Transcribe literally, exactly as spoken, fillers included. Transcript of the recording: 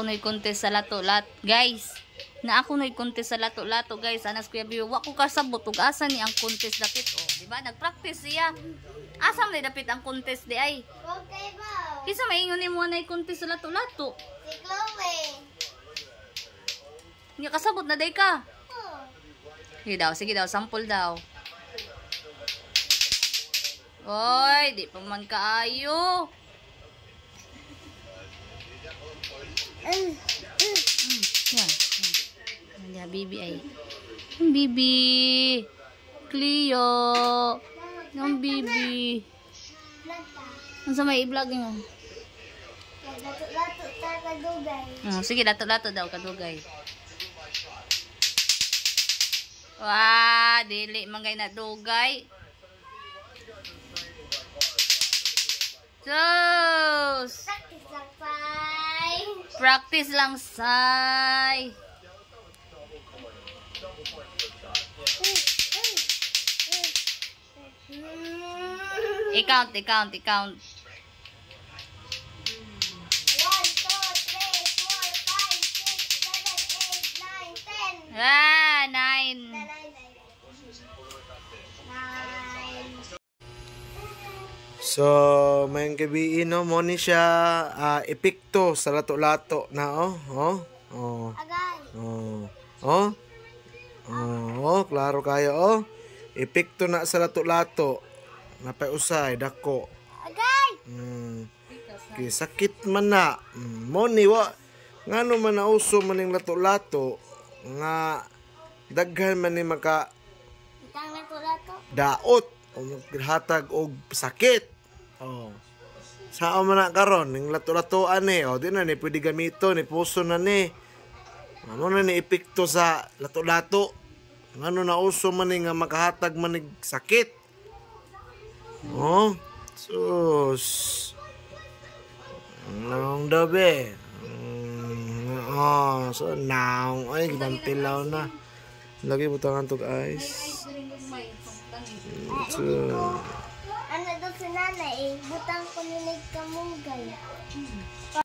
ako no'y contest sa lato-lato. Guys, na ako no'y contest sa lato-lato, guys. Anas Kuya Bibi, wa ko kasabot ug asa ni ang contest dapit. Oh, di ba? Nag-practice siya. Asa man dapit ang contest di ay? Okay ba? Kisa maingon ni mo na contest sa lato-lato. Si Chloe. Nya kasabot na day ka. Oh. Sige daw, sige daw, sample daw. Oy, di pa man kaayo. Mm. Mm, yan. Yan, Bibi ay. Yung Bibi. Cleo. Yung Bibi. Ano sa may i-vlog nyo? Lato-lato tayo kadugay. Oh, sige, lato-lato daw, kadugay. Wah, dili manggay na dugay. Sus! Practice lang, Pai. Practice lang, Sai. I-count, i-count, i-count. One, two, three, four, five, six, seven, eight, nine, ten. Ah, nine. Nine, nine, nine. Nine. So, may gabiin no, mo ni siya uh, epekto sa lato-lato na oh. Oh. Oh. Agay. Oh. Oh. Oh, oh, klaro kayo oh. Epekto na sa lato-lato. Napay usay dako. Agay. Hmm. Okay, sakit man na. Mm, mo ni wa ngano man nauso man ning lato-lato nga daghan man ni maka Itang lato-lato. daot o maghatag og sakit. Oh. Sao man na karon ning lato-latoan ni, oh di na ni pwede gamito ni puso na ni. Ano na ni epekto sa lato-lato. Ngano na uso man ni nga makahatag man ning sakit. Oh. Sus. Nang dabe. Mm, oh, so naong ay gibampilaw na. Lagi butangan tog ice. So, Ano daw si nanay eh, butang ko ninig kamugay.